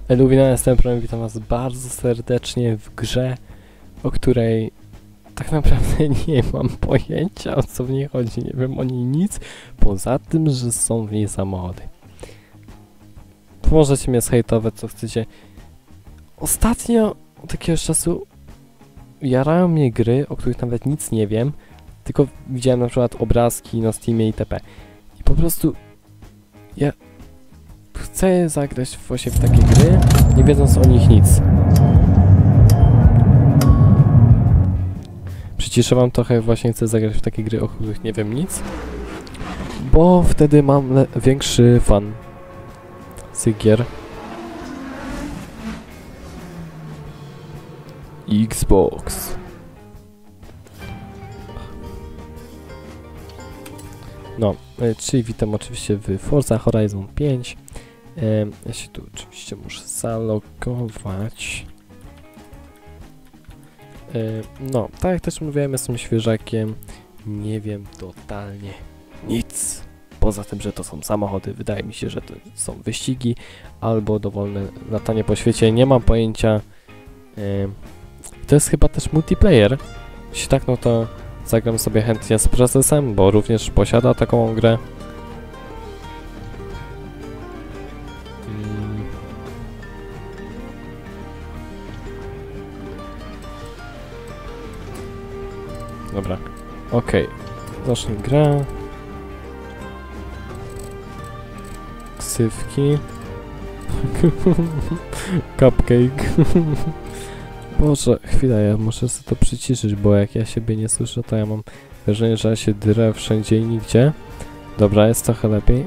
Eluwina, jestem Prime, witam was bardzo serdecznie w grze, o której tak naprawdę nie mam pojęcia, o co w niej chodzi. Nie wiem o niej nic, poza tym, że są w niej samochody. Możecie mnie zhejtować, co chcecie. Ostatnio, od jakiegoś czasu, jarają mnie gry, o których nawet nic nie wiem, tylko widziałem na przykład obrazki na Steamie itp. I po prostu ja chcę zagrać właśnie w takie gry, nie wiedząc o nich nic. Przyciszę wam trochę, właśnie chcę zagrać w takie gry, o których nie wiem nic, bo wtedy mam większy fan z tych gier. Xbox. No, czyli witam oczywiście w Forza Horizon 5. Ja się tu oczywiście muszę zalogować. No, tak jak też mówiłem, jestem świeżakiem. Nie wiem totalnie nic. Poza tym, że to są samochody. Wydaje mi się, że to są wyścigi albo dowolne latanie po świecie. Nie mam pojęcia. To jest chyba też multiplayer. Jeśli tak, no to zagram sobie chętnie z prezesem, bo również posiada taką grę. Dobra, okej. Zacznij grę. Ksywki. Cupcake. Boże, chwila, ja muszę sobie to przyciszyć, bo jak ja siebie nie słyszę, to ja mam wrażenie, że ja się drę wszędzie i nigdzie. Dobra, jest trochę lepiej.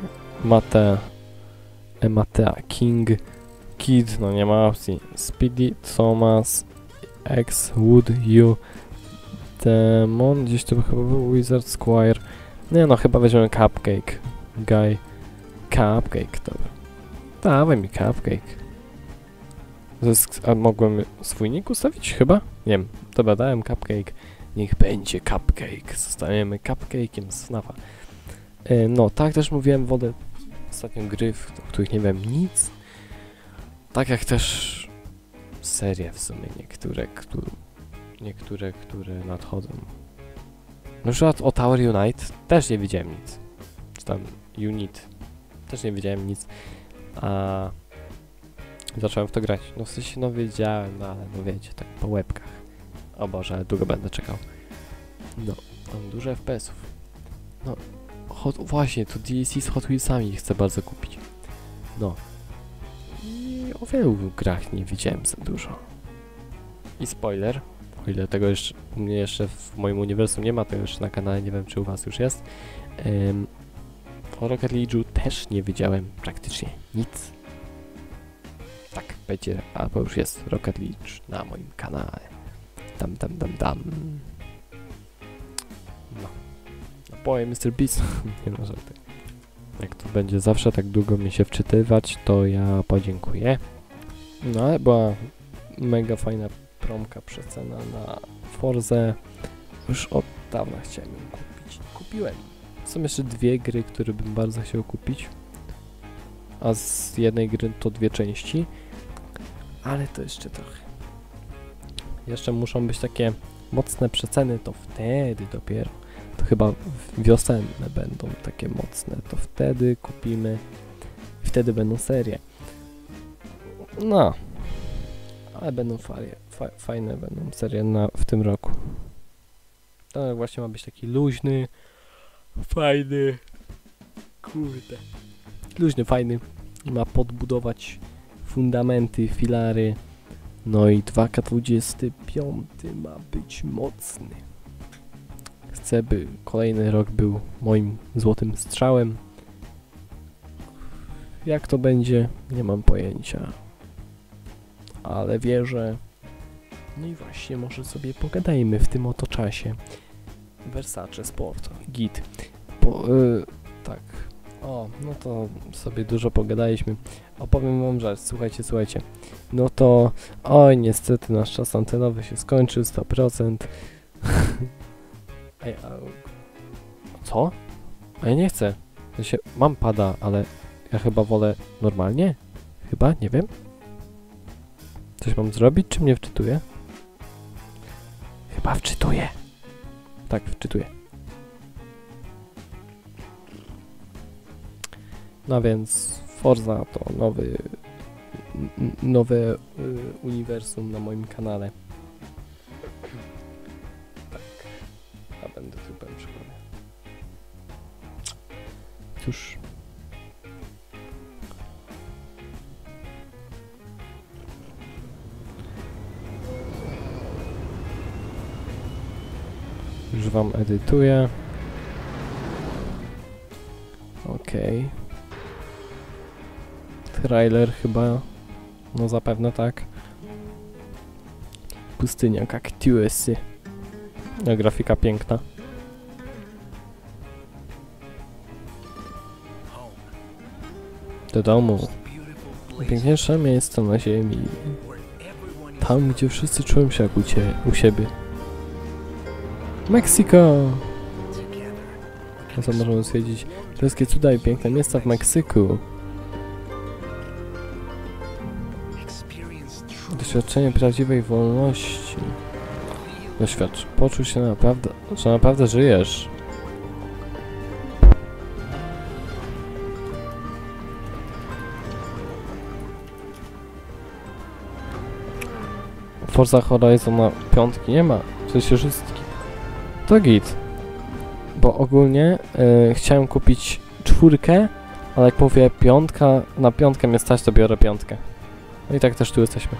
Matea, King, Kid, no nie ma opcji. Speedy, Thomas, X, Wood, You, Demon, gdzieś tu chyba był Wizard, Squire. Nie no, chyba weźmiemy Cupcake, Guy. Cupcake, dobra. Dawaj mi Cupcake. A mogłem swój nick ustawić? Chyba? Nie wiem. Dobra, dałem Cupcake. Niech będzie Cupcake. Zostajemy Cupcake'iem z FNAFa. No, tak też mówiłem, wolę ostatnio gry, o których nie wiem nic. Tak jak też serie w sumie niektóre, które nadchodzą. Na przykład o Tower Unite też nie wiedziałem nic. Czy tam Unit. Też nie wiedziałem nic. A zacząłem w to grać. No w sensie, no wiedziałem, no ale no wiecie, tak po łebkach. O Boże, ale długo będę czekał. No, mam dużo FPS-ów. No, właśnie, to DLC z Hot Wheelsami chcę bardzo kupić. No. I o wielu grach nie widziałem za dużo. I spoiler, o ile tego jeszcze u mnie jeszcze w moim uniwersum nie ma, to jeszcze na kanale, nie wiem czy u was już jest. O Rocket League'u też nie wiedziałem praktycznie nic. Tak, będzie, albo już jest Rocket League na moim kanale. Dam. No. Napoję Mr. Beast. Nie no, żarty. Jak to będzie zawsze tak długo mi się wczytywać, to ja podziękuję. No ale była mega fajna promka przecena na Forzę. Już od dawna chciałem ją kupić. Kupiłem. Są jeszcze dwie gry, które bym bardzo chciał kupić. A z jednej gry to dwie części. Ale to jeszcze trochę. Jeszcze muszą być takie mocne przeceny, to wtedy dopiero. To chyba wiosenne będą takie mocne, to wtedy kupimy. I wtedy będą serie. No. Ale będą fajne będą serie w tym roku. To właśnie ma być taki luźny, fajny. Kurde. Luźny, fajny. I ma podbudować fundamenty, filary. No i 2K25 ma być mocny. Chcę, by kolejny rok był moim złotym strzałem. Jak to będzie? Nie mam pojęcia. Ale wierzę. No i właśnie, może sobie pogadajmy w tym oto czasie. Versace Sport, git. Tak. O, no to sobie dużo pogadaliśmy. Opowiem wam żart, słuchajcie. No to, oj, niestety nasz czas antenowy się skończył, 100%. Ej, co? A ja nie chcę. Ja mam pada, ale ja chyba wolę normalnie? Chyba? Nie wiem. Coś mam zrobić, czy mnie wczytuje? Chyba wczytuje. Tak, wczytuje. No więc Forza to nowe uniwersum na moim kanale. Tak. A będę typem przekonany. Cóż. Już wam edytuję. Okej. Trailer chyba. No zapewne tak. Pustynia kaktusy. No, grafika piękna. Do domu. Najpiękniejsze miejsce na ziemi. Tam, gdzie wszyscy czują się jak u siebie. Meksyko! No co możemy stwierdzić? Wszystkie cuda i piękne miejsca w Meksyku. Doświadczenie prawdziwej wolności. Poczuj się naprawdę, że naprawdę żyjesz. Forza Horizon na 5 nie ma. W sensie 6. To git. Bo ogólnie chciałem kupić 4, ale jak powie 5, na 5 mnie stać, to biorę 5. No i tak też tu jesteśmy.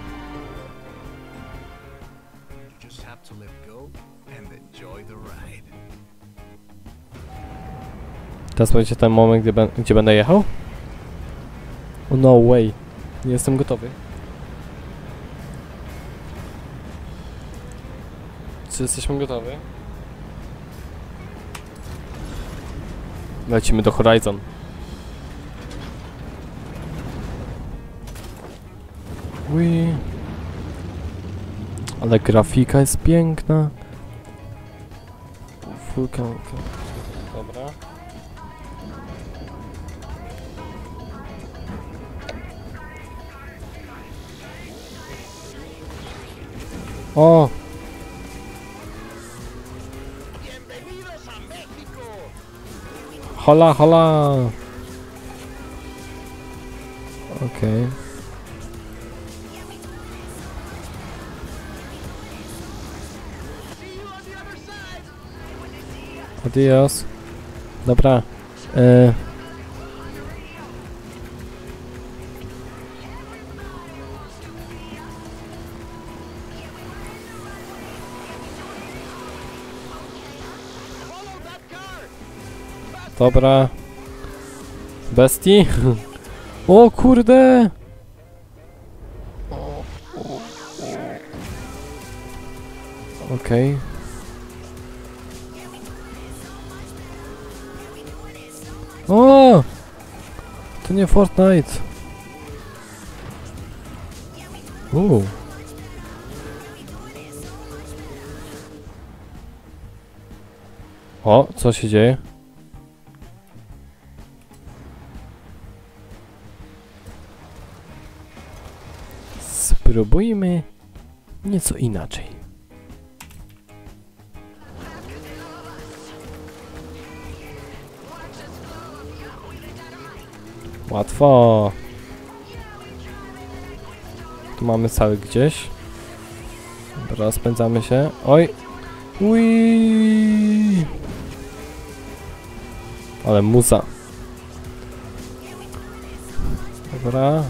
Teraz będzie ten moment, gdzie będę jechał? Oh, no way. Nie jestem gotowy. Czy jesteśmy gotowi? Lecimy do Horizon. Ui. Ale grafika jest piękna. Fulkanka. Dobra. O! Hola, hola! Okej. Adios. Dobra. Dobra. Bestii? O kurde! Okej. O! To nie Fortnite. O, co się dzieje? Spróbujmy nieco inaczej. Łatwo. Tu mamy cały gdzieś. Dobra, rozpędzamy się. Oj! Ui! Ale muza. Dobra.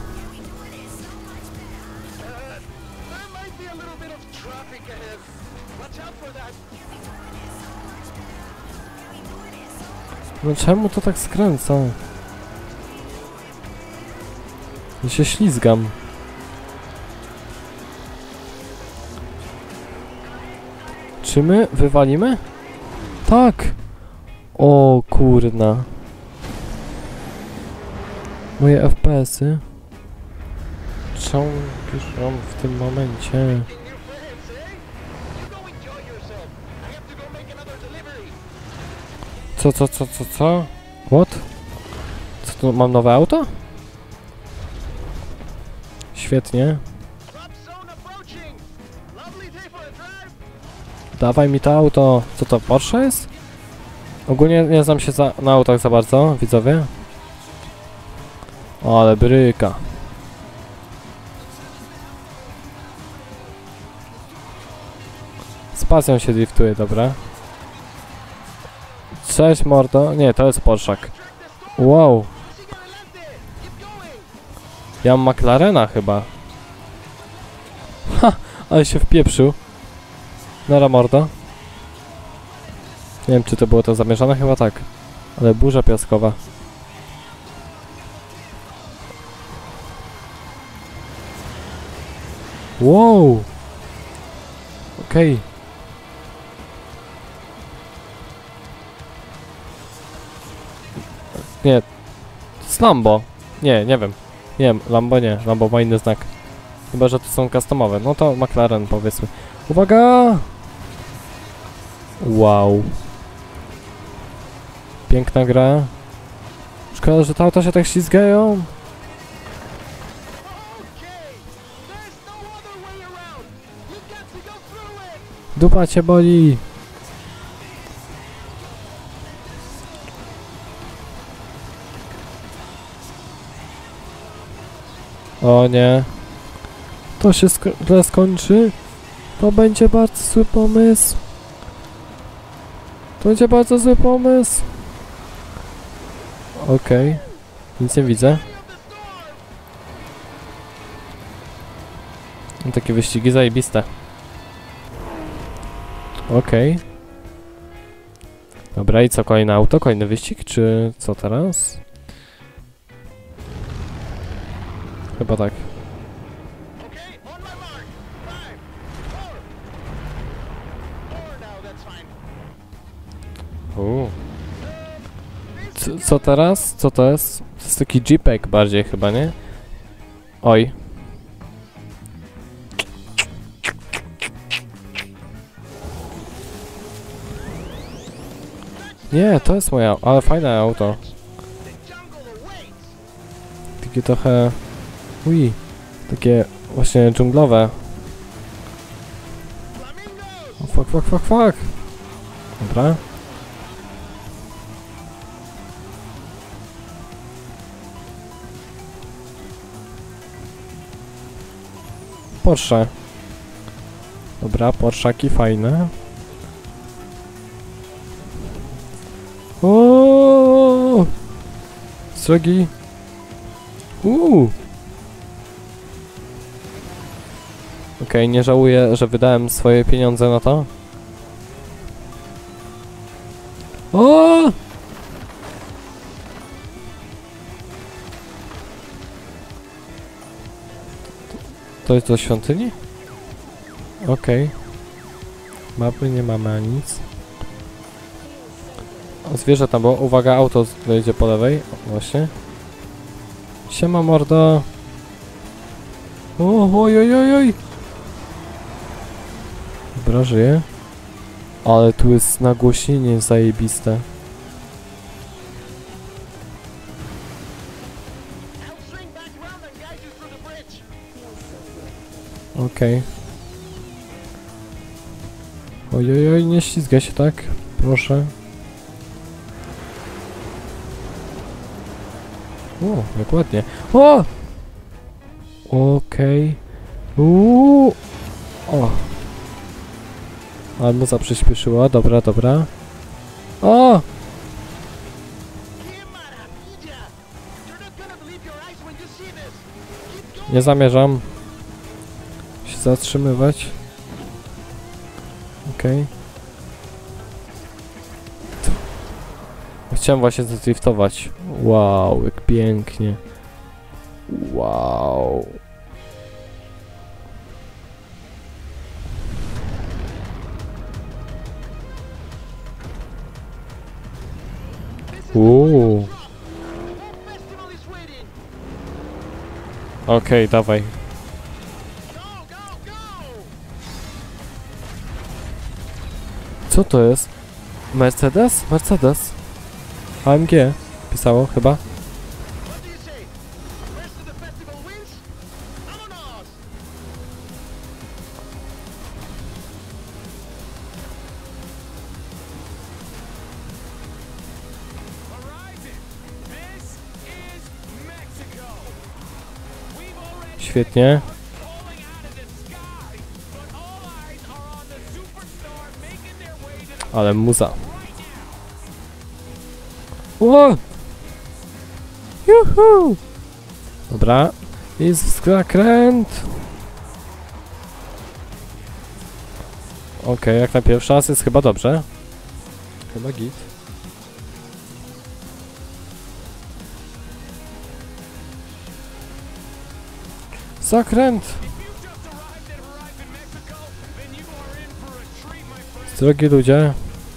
No czemu to tak skręca? Ja się ślizgam. Czy my wywalimy? Tak! O kurna. Moje FPS-y. Czemu piszą w tym momencie? Co? What? Co tu, mam nowe auto? Świetnie. Dawaj mi to auto. Co to, Porsche jest? Ogólnie nie znam się na autach za bardzo, widzowie. O, ale bryka. Z pasją się driftuje, dobra. Cześć mordo. Nie, to jest Porszak. Wow. Ja mam McLarena chyba. Ha, ale się wpieprzył. Nara mordo. Nie wiem, czy to było to zamierzone, chyba tak. Ale burza piaskowa. Wow. Okej. Nie. To jest Lambo. Nie, nie wiem. Nie wiem, Lambo nie. Lambo ma inny znak. Chyba, że to są customowe. No to McLaren, powiedzmy. Uwaga! Wow. Piękna gra. Szkoda, że te auta się tak ślizgają. Dupa cię boli. O nie. To się źle skończy. To będzie bardzo zły pomysł. To będzie bardzo zły pomysł. Okej. Nic nie widzę. Takie wyścigi zajebiste. Okej. Dobra, i co? Kolejne auto? Kolejny wyścig? Czy co teraz? Chyba tak. Co teraz? Co to jest? To jest taki jeepek bardziej chyba, nie? Oj. Nie, to jest moje, ale fajne auto. Takie trochę... Ui. Takie właśnie dżunglowe. O, fuck. Dobra. Porsche. Dobra, Porszaki fajne. O! Strzegi. Okej, nie żałuję, że wydałem swoje pieniądze na to. O! To jest do świątyni? Okej. Mapy nie mamy ani nic. O, zwierzę tam było. Uwaga, auto dojedzie po lewej. O, właśnie. Siema mordo. O, oj. Dobra, żyje. Ale tu jest nagłośnienie zajebiste. Okej. Oj, nie ślizgaj się tak. Proszę. O, jak ładnie. O! Okej. O! Ale muza przyspieszyła. Dobra. O! Nie zamierzam się zatrzymywać. Okej. Chciałem właśnie zadriftować. Wow, jak pięknie. Wow. Okej, dawaj. Co to jest? Mercedes? Mercedes. AMG pisało chyba. Świetnie. Ale muza. Ło! Juhu! Dobra. Jest zakręt. Okej, jak na pierwszy raz jest chyba dobrze. Chyba git. Zakręt! Drogi ludzie.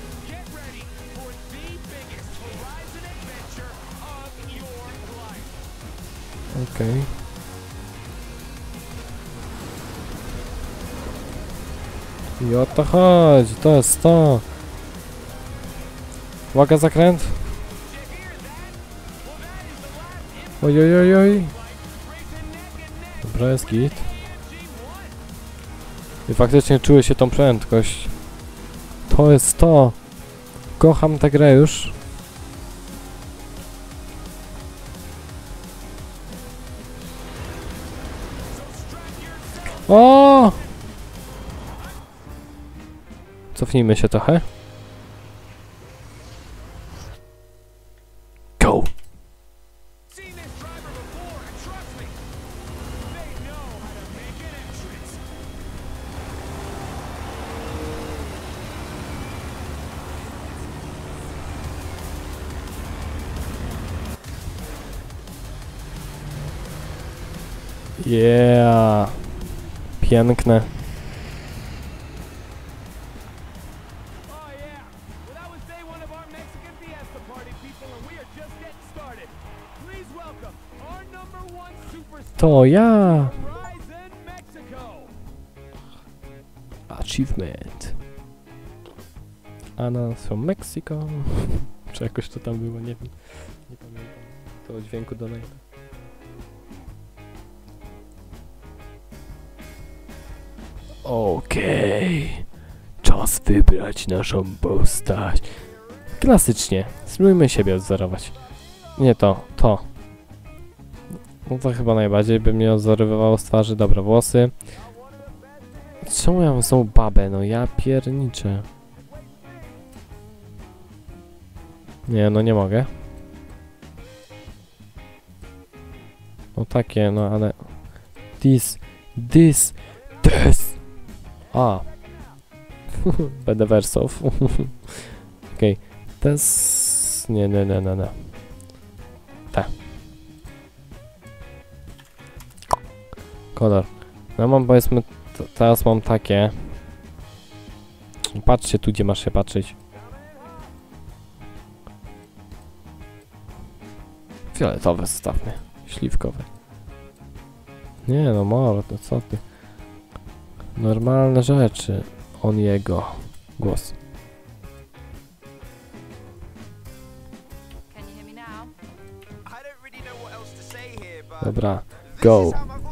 Okej. I o to chodzi, to jest to. Uwaga, zakręt. Oj, oj, oj, oj. Dobra, jest git. I faktycznie czuję się tą prędkość. To jest to. Kocham tę grę już. O! Cofnijmy się trochę. Go! Yeah! Piękne. To ja! Achievement. Anna from Mexico. Czy jakoś to tam było, nie wiem. Nie pamiętam. To o dźwięku donate. Okej. Czas wybrać naszą postać. Klasycznie. Spróbujmy siebie odzorować. Nie to, to. No to chyba najbardziej by mnie odzorowywało z twarzy. Dobra, włosy. Czemu ja mam znowu babę? No ja pierniczę. Nie, no nie mogę. No takie, no ale... This. A. Będę wersow. Okej. This... Nie. Te. Kolor. No mam, powiedzmy, teraz mam takie. Patrzcie tu, gdzie masz się patrzeć. Fioletowe zostawmy. Śliwkowe. Nie no, mordo, co ty? Normalne rzeczy. On jego. Głos. Dobra, go.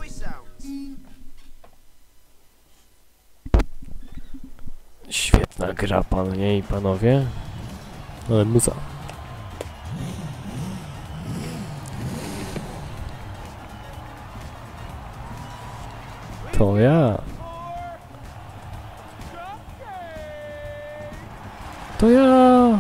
Świetna gra, panie i panowie. Ale muza. To ja. To ja.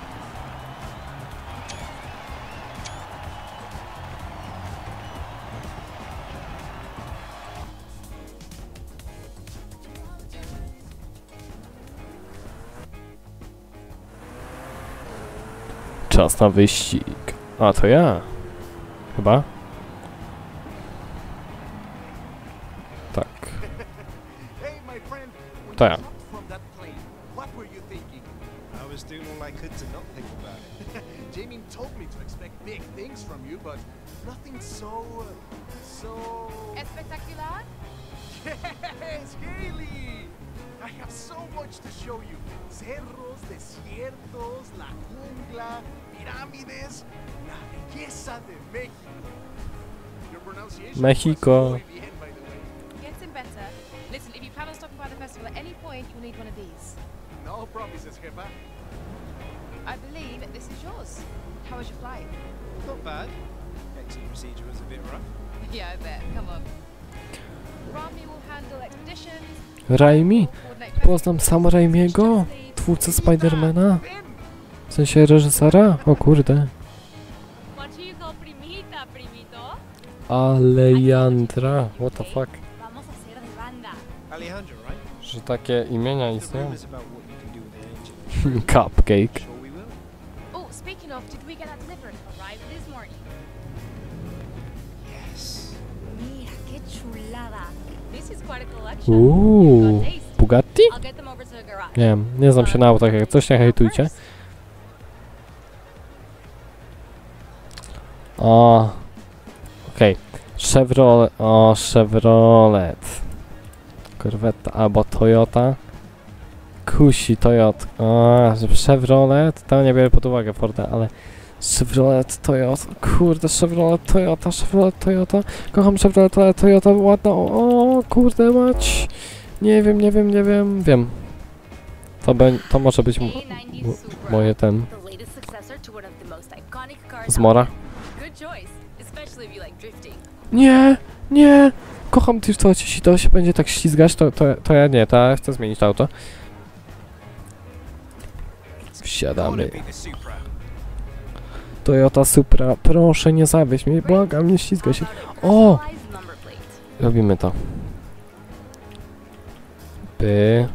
Czas na wyścig. A, to ja. Chyba. Tak. To ja. Jamie told me to expect big things from you, but nothing so... Espectacular? Yes, Haley! I have so much to show you. Cerros, desiertos, la jungla, pirámides, la belleza de México. Your pronunciation México. was muy bien, by the way. Getting better. Listen, if you plan on stopping by the festival at any point, you'll need one of these. No promises, jefa. I believe this is yours. How was your flight? Not bad. Exit procedure was a bit rough. Yeah, I bet. Come on. Raimi? Poznam Sama Raimiego? Twórcę Spidermana? W sensie reżysera? O kurde. What do you call primita, primito? Alejandra. What the fuck? Vamos a hacer de banda. Alejandro, right? Że takie imienia The istnieją? rumors about what you can do with the engine. Cupcake. Sure we will. Oh, speaking of, did we get that delivered? Arrived this morning. Yes. Mira, qué chulada. This is quite a collection. Uuu. Got taste. Bugatti? I'll get them over to the garage. Nie wiem, nie znam się na autach, jak coś nie hejtujcie. O. Okej. Chevrolet. O, Chevrolet. Corvette albo Toyota. Kusi Toyota. O, Chevrolet. To nie biorę pod uwagę Forda, ale Chevrolet Toyota. Kurde, Chevrolet Toyota, Chevrolet Toyota. Kocham Chevrolet Toyota, ładna. O, kurde mać. Nie wiem. Wiem. To może być A90 Supra. moje ten The latest successor to one of the most iconic cars. zmora. Good choice, especially if you like drifting. Nie. Kocham driftować, jeśli to się będzie tak ślizgać, to ja nie, to ja chcę zmienić to auto. Wsiadamy. Gonna be the Supra. Toyota Supra, proszę nie zawieź mnie, błagam, nie ślizgaj się. O! Personalized number plate. Robimy to. By.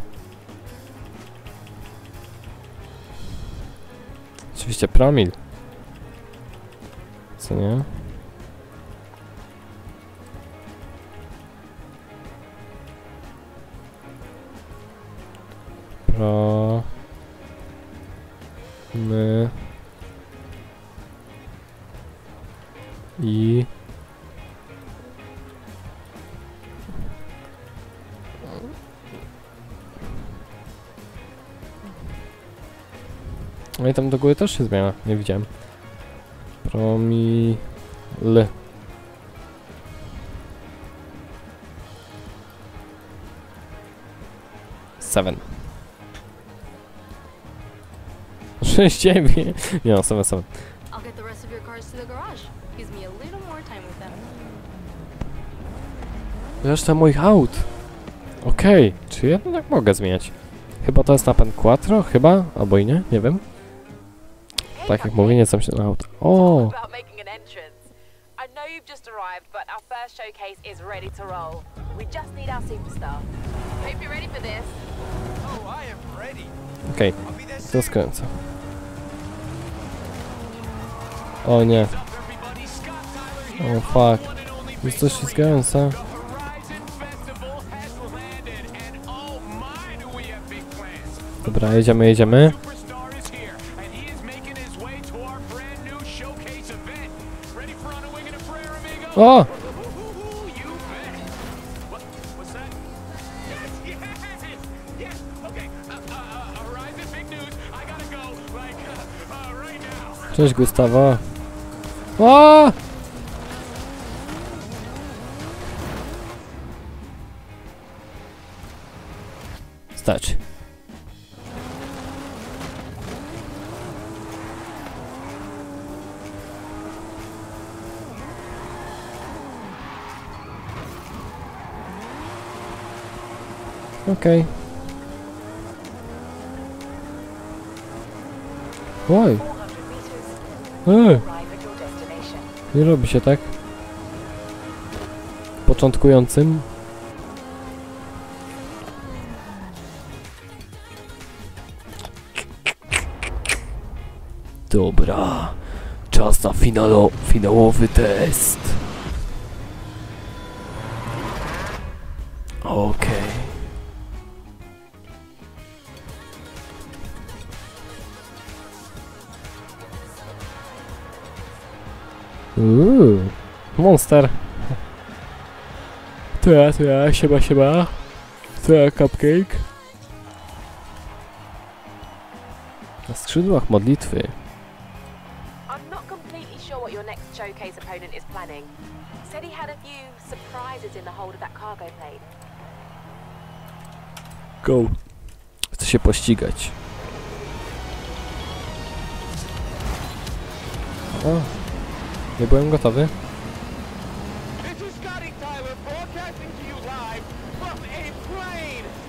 Oczywiście promil. Co nie? Pro. My. I. No i tam do góry też się zmienia, nie widziałem. Promil. 7. 6-9. Nie no, 7. I'll get the rest of your cars to the garage. Gives me a little more time with them. Reszta moich aut. Okej, czy ja tak mogę zmieniać? Chyba to jest napęd Quattro, chyba? Albo i nie, nie wiem. Tak jak mówię, nie znam się na aut. O! About making an entrance. I know you've just arrived, but our first showcase is ready to roll. We just need our superstar. Hope you're ready for this. Oh, I am ready. Okej, I'll be there to soon. skręcę. O nie, What's up, everybody? Scott Tyler here. o fuck. One and only Jest to ślizgające. The Horizon Festival has landed, and oh my, do we have big plans. Dobra, jedziemy. Superstar is here, and he is making his way to our brand new showcase event. Ready for On a Wing and a Prayer, amigo? O! You bet. What's that? Yes. Okay. Horizon, big news. I gotta go. Like right now. Cześć Gustawa. O! Stać. Okej. Oj. 400 meters. Ej. Arrive at your destination. Nie robi się tak. Początkującym. Dobra. Czas na finałowy test. Okej. Monster. To ja, siema. To ja, cupcake. Na skrzydłach modlitwy. I'm not completely sure what your next showcase opponent is planning. Said he had a few surprises in the hold of that cargo plane. Go. Chcę się pościgać. O, nie byłem gotowy. This is Scotty Tyler broadcasting to you live from a plane.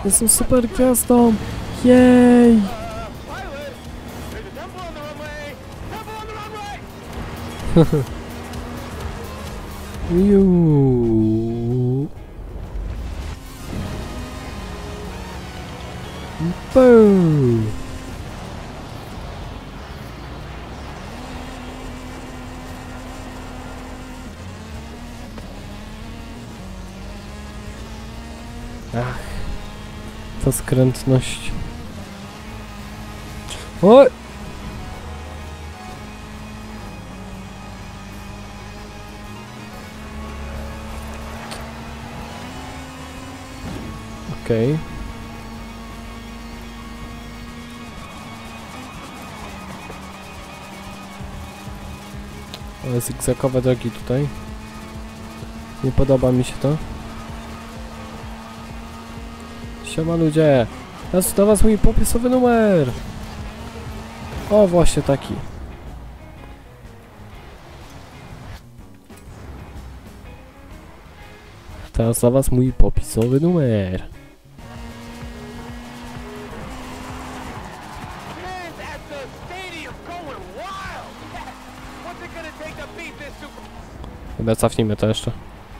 Jestem super gwiazdą! Jej! Pilot, there's a temple on the runway. Temple on the runway. Juuu. Boom. Ach, ta skrętność. O! Okej. Ale zygzakowe drogi tutaj. Nie podoba mi się to. Siema ludzie! Teraz do was mój popisowy numer! O, właśnie taki. Teraz dla was mój popisowy numer. Fans at the stadium going wild. What's it gonna take to beat this super? Chyba cofnijmy to jeszcze.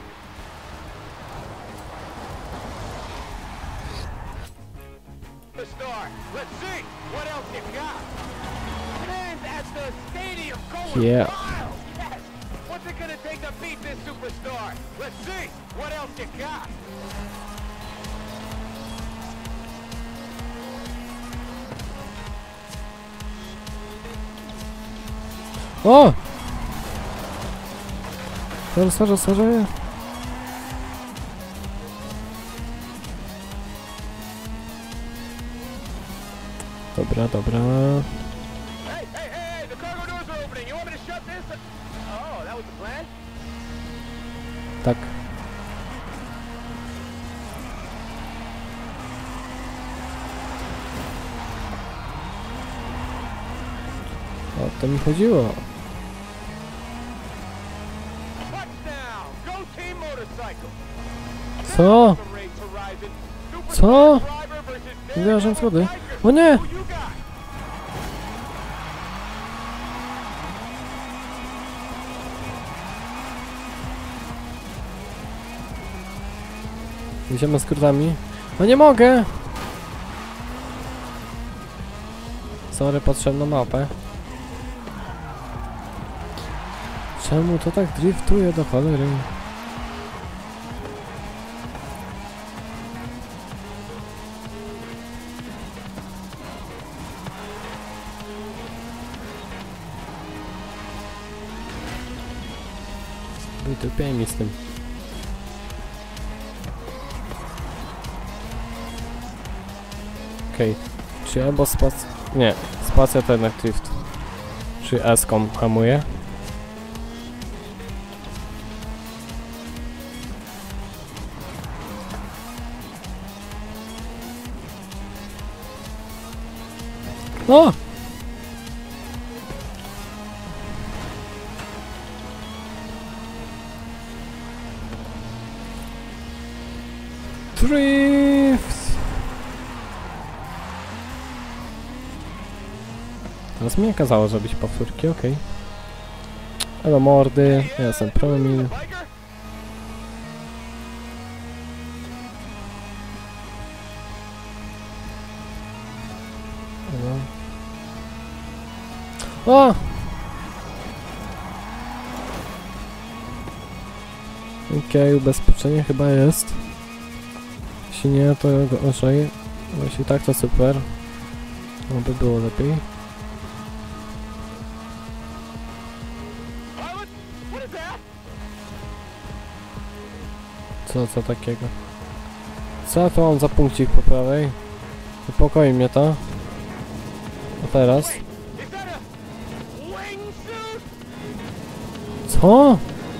Star. Let's see what else you got. Fans at the stadium going Yeah. wild. What's it gonna take to beat this superstar? Let's see what else you got. O! Sorry. Dobra. Hey, the cargo doors are opening. You want me to shut this? Oh, that was the plan? Tak. O to mi chodziło. Touchdown! Go team motorcycle! Co? The race horizon. Co? Driver versus Nie wierzę w schody. O nie! Who you got? Idziemy skrótami. No nie mogę! Sorry, potrzebną mapę. Czemu to tak driftuje do cholery? Wytupiaj mi z tym. Okej. Czy albo spacja... Nie. Spacja to jednak drift. Czy S-kom hamuje? O! Drift! Teraz mi kazało zrobić powtórki, okej. Elo mordy, ja jestem Promil. Biker? O! Okej, ubezpieczenie chyba jest. Jeśli nie, to gorzej. Jeśli tak, to super. No by było lepiej. Pilot? What is that? Co takiego? Co to mam za punkcik po prawej? Niepokoi mnie to. A teraz? Is that a wingsuit? Co?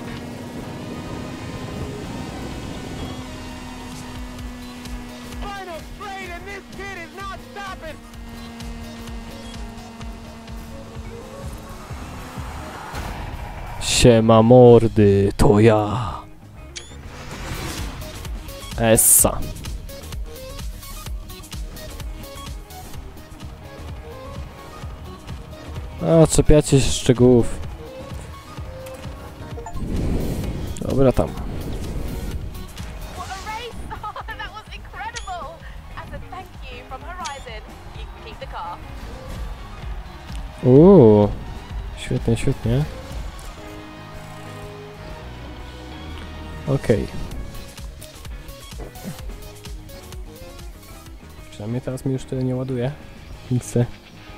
Final straight and this kid is not stopping. Siema mordy, to ja. Essa. A, czepiacie się szczegółów. Dobra tam. What a race! Oh, that was incredible! As a thank you from Horizon, you can keep the car. Świetnie, świetnie. Okej. Przynajmniej teraz mi już tyle nie ładuje. Chcę.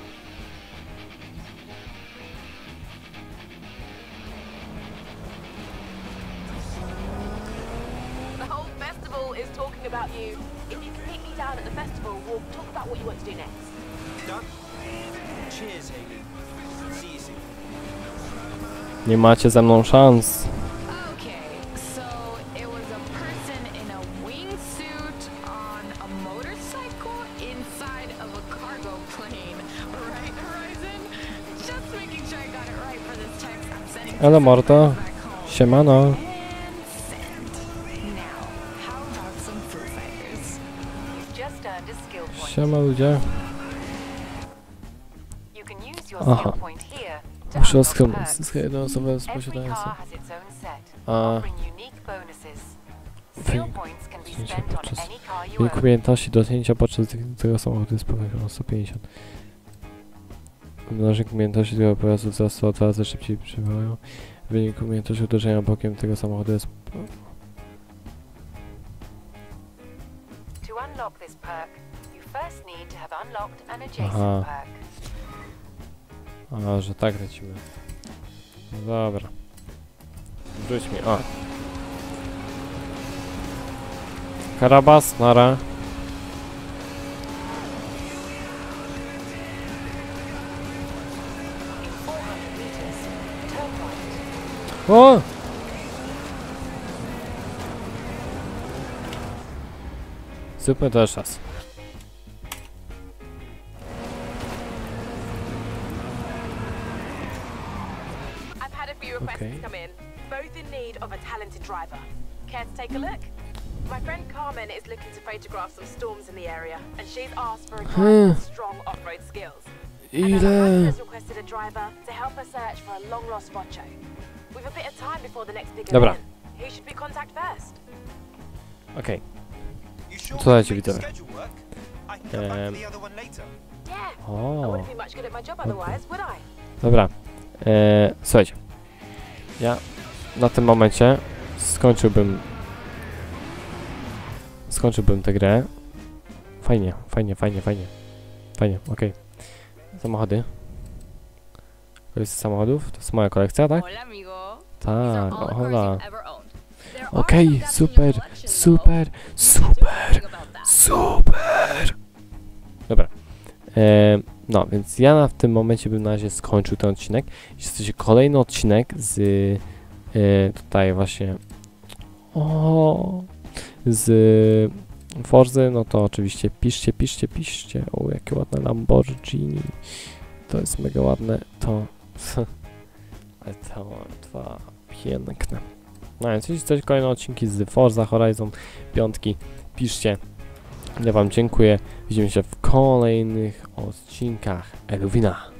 The whole festival is talking about you. If you can meet me down at the festival, we'll talk about what you want to do next. Done. Cheers, Haley. See you soon. Nie macie ze mną szans. Okay, so it was a person in a wingsuit on a motorcycle inside of a cargo plane, right, Horizon? Just making sure I got it right for this text I'm sending. Elo mordo. Back home. Siemano. And send. Now, how about some Foo Fighters? You've just earned a skill point. Siema ludzie. You can use your Aha. skill point here to Muszę unlock skrom perks. z jednoosobowe Every posiadanie car są. has its own set, A offering unique bonuses. Skill Wynik- points can be zdjęcia spent on podczas- any car you wynik own. umiejętności dotknięcia podczas tego samochodu jest powiększony o 150. Mnożnik umiejętności tego pojazdu wzrasta o 2 razy szybciej przybywają. Wynik umiejętności uderzenia bokiem tego samochodu jest... To unlock this perk, you first need to have unlocked an adjacent Aha. perk. A, że tak lecimy. No dobra. Wróć mi, o. Karabas, nara. In 400 meters, turn right. O! Zróbmy to jeszcze raz. I've had a few requests Okay. come in, both in need of a talented driver. Care to take a look? My friend Carmen is looking to photograph some storms in the area, and she's asked for a guy with strong off-road skills. And her husband Ile? has requested a driver to help her search for a long-lost Vocho. We've a bit of time before the next big Dobra. event. Who should we contact first? Okej. You sure Słuchajcie, we can make the widzowie. schedule work? I can come back Em. to the other one later. Yeah. I O, wouldn't be much good at my job otherwise, would I? dobra. Słuchajcie. Ja na tym momencie skończyłbym tę grę. Fajnie, fajnie, fajnie, fajnie. Fajnie, okej. Samochody. Kolekcja samochodów? To jest moja kolekcja, tak? Hola, amigo. Tak, These are all the cars hola. you've ever owned. There are Okej, some gaps in your super, collection, super, though. You super, have to do something about that. super. Dobra. No, więc ja w tym momencie bym na razie skończył ten odcinek. Jeśli chcecie kolejny odcinek z tutaj właśnie z Forzy, no to oczywiście piszcie. O, jakie ładne Lamborghini. To jest mega ładne. To ale to dwa piękne. No więc jeśli chcecie kolejne odcinki z Forza Horizon 5, piszcie. Ja wam dziękuję. Widzimy się w kolejnych odcinkach. Eluwina.